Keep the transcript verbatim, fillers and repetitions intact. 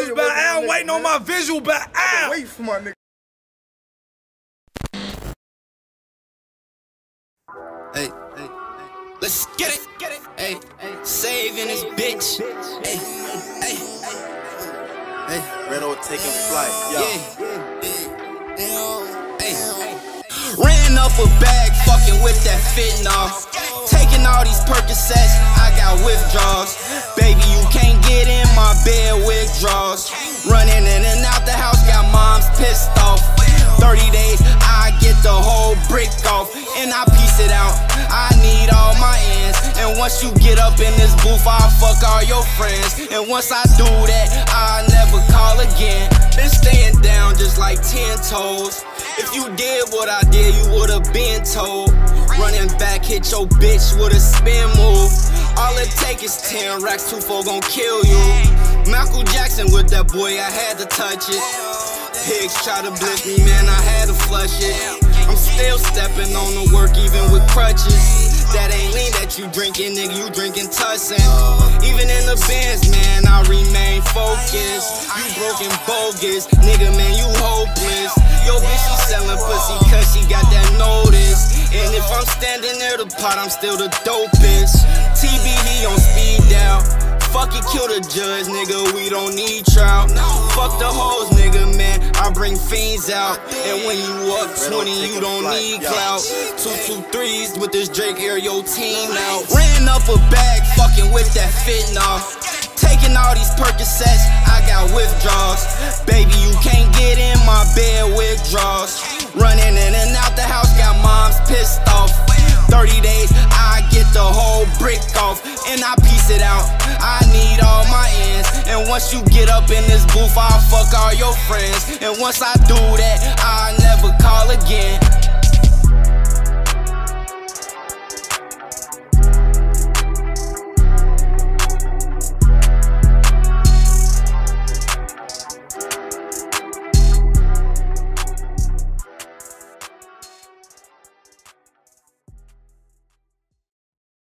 visuals back out. I'm waiting on my visual back out. Wait for my nigga. Hey, hey, let's get it, get it. Hey, saving this bitch. Hey, hey, hey, Redo taking flight. Yo. Yeah. Hey, ran up a bag, fucking with that fentanyl. Taking all these Percocets, I got withdrawals. Baby, you can't get in my bed, withdrawals. Running in and out the house, got moms pissed off. thirty days, I get the whole brick off, and I piece it out. I need all my ends, and once you get up in this booth, I'll fuck all your friends. And once I do that, I'll never call again. Been staying down just like ten toes. If you did what I did, you would've been told. Running back, hit your bitch with a spin move. All it take is ten racks, two four gon' kill you. Michael Jackson with that boy, I had to touch it. Pigs try to blitz me, man, I had to flush it. I'm still stepping on the work even with crutches. That ain't lean that you drinking, nigga, you drinking Tussin. Even in the Benz, man, I remain focused. You broken bogus, nigga, man, you hopeless. Yo, bitch, she selling pussy cause she got that notice. And if I'm standing near the pot, I'm still the dopest. T B D on speed dial. Fuck it, kill the judge, nigga, we don't need trial. Fuck the hoes, nigga, man, I bring fiends out. And when you up twenty, you don't need clout. Two, two, threes with this Drake, air your team out. Ran up a bag, fucking with that fentanyl. Taking all these Percocets, I got withdrawals. Baby, you can't get in my bed, withdrawals. Running in and out the house, got moms pissed off. thirty days, I get the whole brick off, and I piece it out. I need all my ends, and once you get up in this booth, I'll fuck all your friends. And once I do that, I'll never call again.